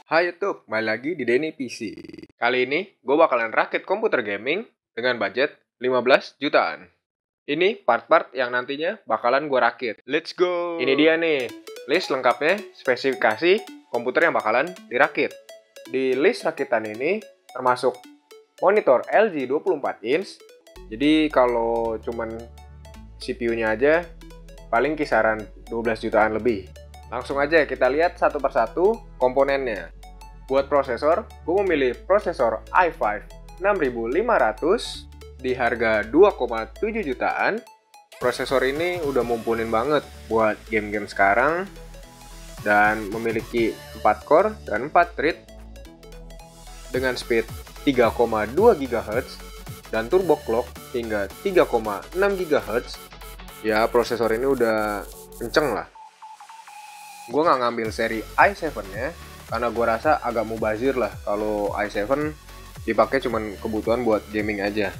Hai YouTube, kembali lagi di Denny PC. Kali ini, gue bakalan rakit komputer gaming dengan budget 15 jutaan. Ini part-part yang nantinya bakalan gue rakit. Let's go! Ini dia nih, list lengkapnya spesifikasi komputer yang bakalan dirakit. Di list rakitan ini, termasuk monitor LG 24 inch. Jadi kalau cuman CPU-nya aja, paling kisaran 12 jutaan lebih. Langsung aja kita lihat satu persatu komponennya. Buat prosesor, gue memilih prosesor i5 6500 di harga 2,7 jutaan. Prosesor ini udah mumpunin banget buat game-game sekarang dan memiliki 4 core dan 4 thread dengan speed 3,2 GHz dan turbo clock hingga 3,6 GHz. Ya, prosesor ini udah kenceng lah. Gue nggak ngambil seri i7-nya karena gue rasa agak mubazir lah kalau i7 dipakai cuman kebutuhan buat gaming aja.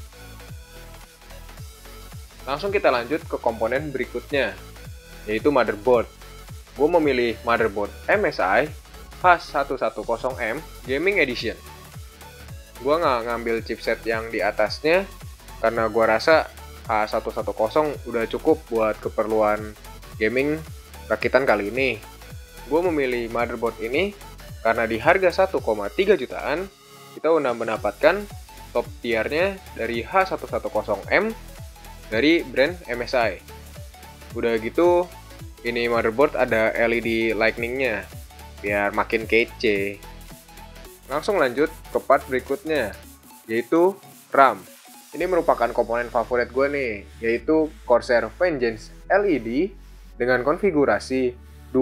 Langsung kita lanjut ke komponen berikutnya, yaitu motherboard. Gue memilih motherboard MSI H110M Gaming Edition. Gue nggak ngambil chipset yang di atasnya karena gue rasa H110 udah cukup buat keperluan gaming rakitan kali ini. Gue memilih motherboard ini karena di harga 1,3 jutaan, kita udah mendapatkan top tiernya dari H110M dari brand MSI. Udah gitu, ini motherboard ada LED lightning-nya, biar makin kece. Langsung lanjut ke part berikutnya, yaitu RAM. Ini merupakan komponen favorit gue nih, yaitu Corsair Vengeance LED dengan konfigurasi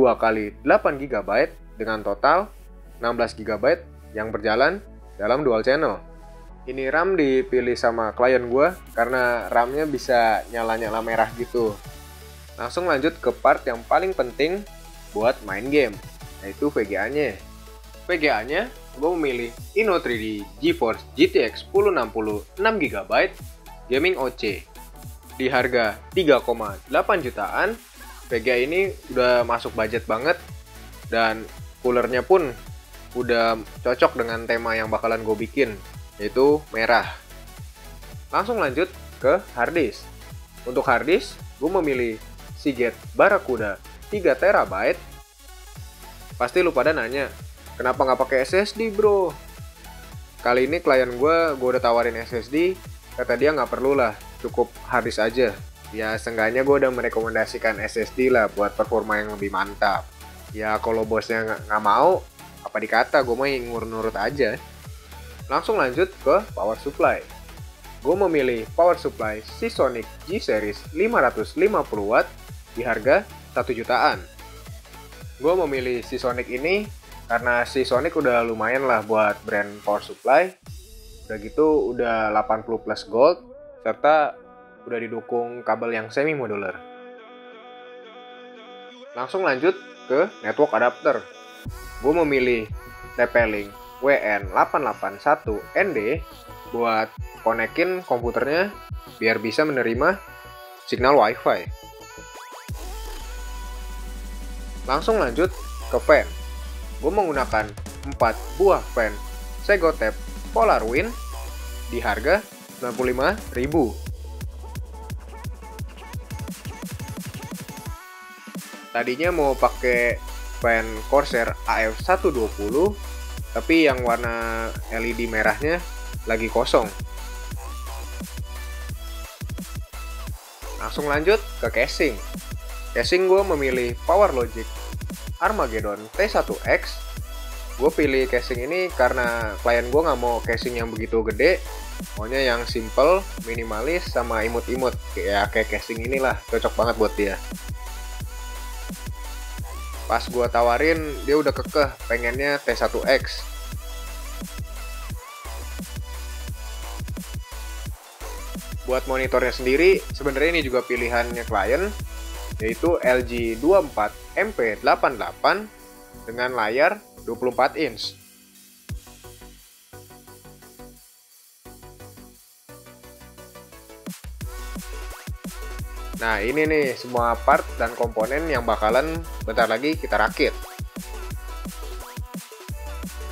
2x8GB dengan total 16 GB yang berjalan dalam dual channel. Ini RAM dipilih sama klien gue karena RAM-nya bisa nyala-nyala merah gitu. Langsung lanjut ke part yang paling penting buat main game, yaitu VGA-nya. VGA-nya gue memilih Inno 3D GeForce GTX 1060 6GB Gaming OC. Di harga 3,8 jutaan, VGA ini udah masuk budget banget dan coolernya pun udah cocok dengan tema yang bakalan gue bikin, yaitu merah. Langsung lanjut ke harddisk. Untuk harddisk, gue memilih Seagate Barracuda 3TB. Pasti lu pada nanya, kenapa nggak pakai SSD bro? Kali ini klien gue udah tawarin SSD, kata dia nggak perlu lah, cukup harddisk aja. Ya seenggaknya gue udah merekomendasikan SSD lah buat performa yang lebih mantap. Ya kalau bosnya nggak mau, apa dikata, gue mau nurut aja. Langsung lanjut ke power supply. Gue memilih power supply Seasonic G-Series 550W di harga 1 jutaan. Gue memilih Seasonic ini karena Seasonic udah lumayan lah buat brand power supply. Udah gitu udah 80 plus gold serta udah didukung kabel yang semi modular. Langsung lanjut ke network adapter. Gue memilih TP-Link WN881ND buat konekin komputernya biar bisa menerima signal WiFi. Langsung lanjut ke fan. Gue menggunakan 4 buah fan Segotep PolarWind di harga 95.000. Tadinya mau pakai fan Corsair AF120, tapi yang warna LED merahnya lagi kosong. Langsung lanjut ke casing. Casing gue memilih PowerLogic Armageddon T1X. Gue pilih casing ini karena klien gue nggak mau casing yang begitu gede, maunya yang simple, minimalis, sama imut-imut. Kayak casing inilah, cocok banget buat dia. Pas gue tawarin, dia udah kekeh pengennya T1X. Buat monitornya sendiri, sebenarnya ini juga pilihannya klien, yaitu LG 24 MP88 dengan layar 24 inch. Nah ini nih semua part dan komponen yang bakalan bentar lagi kita rakit.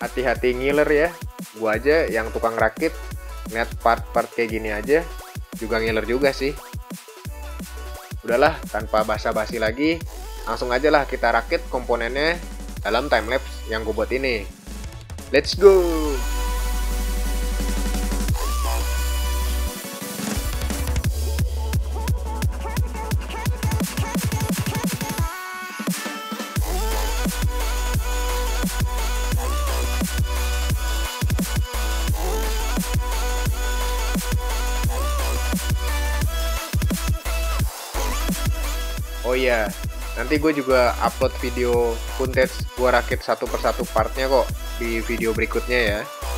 hati-hati ngiler ya. Gua aja yang tukang rakit, ngeliat part-part kayak gini aja juga ngiler juga sih. Udahlah, tanpa basa-basi lagi, langsung aja lah kita rakit komponennya dalam timelapse yang gue buat ini. Let's go! Oh iya, nanti gue juga upload video footage gue rakit satu persatu partnya kok di video berikutnya ya.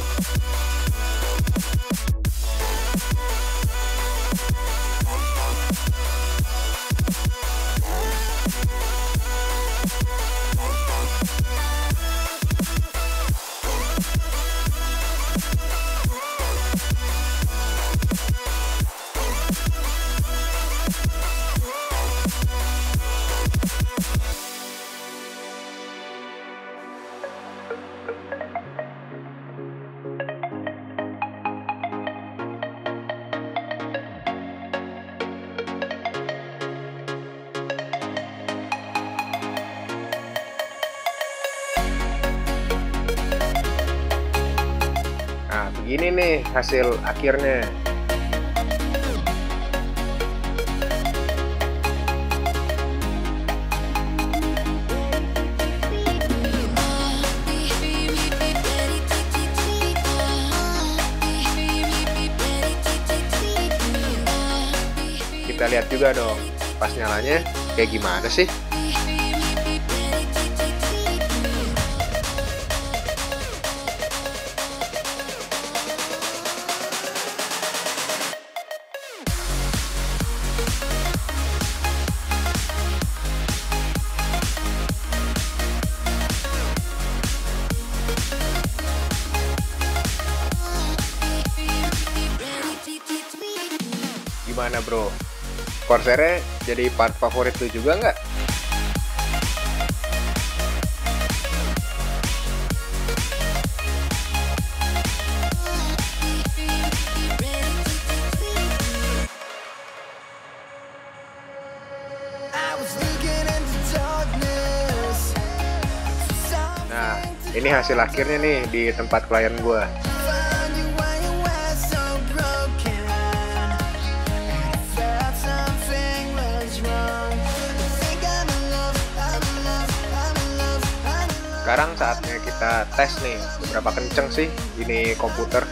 Nah, begini nih hasil akhirnya. Kita lihat juga dong, pas nyalanya kayak gimana sih? Gimana bro? Corsair jadi part favorit lu juga nggak? Nah, ini hasil akhirnya nih di tempat klien gua. Sekarang saatnya kita tes nih, seberapa kenceng sih ini komputer.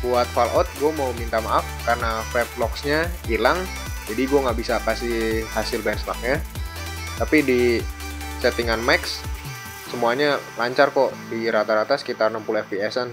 buat Fallout gue mau minta maaf karena vape locksnya hilang, jadi gue nggak bisa kasih hasil benchmarknya. Tapi di settingan max semuanya lancar kok, di rata-rata sekitar 60 fps-an.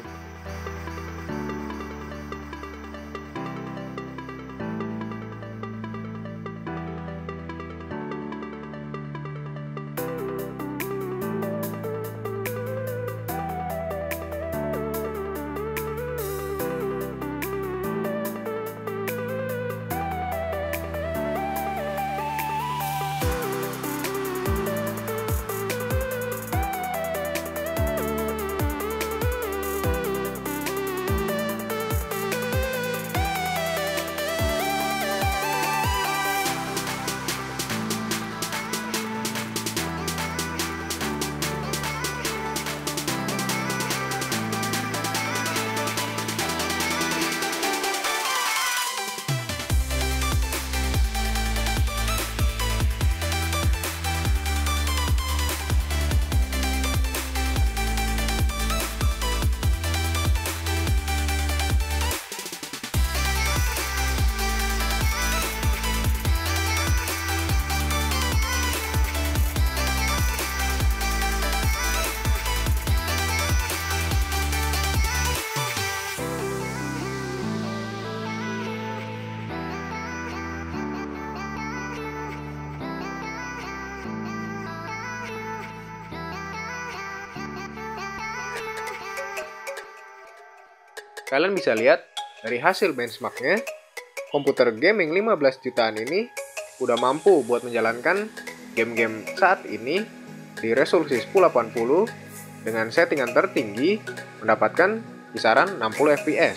Kalian bisa lihat dari hasil benchmarknya, komputer gaming 15 jutaan ini udah mampu buat menjalankan game-game saat ini di resolusi 1080 dengan settingan tertinggi, mendapatkan kisaran 60 fps.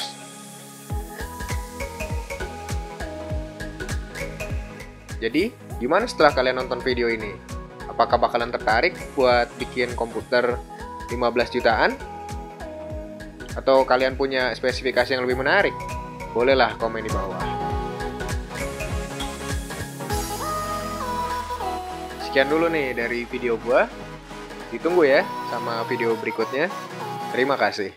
Jadi, gimana setelah kalian nonton video ini? Apakah bakalan tertarik buat bikin komputer 15 jutaan? Atau kalian punya spesifikasi yang lebih menarik? Bolehlah komen di bawah. Sekian dulu nih dari video gua. Ditunggu ya sama video berikutnya. Terima kasih.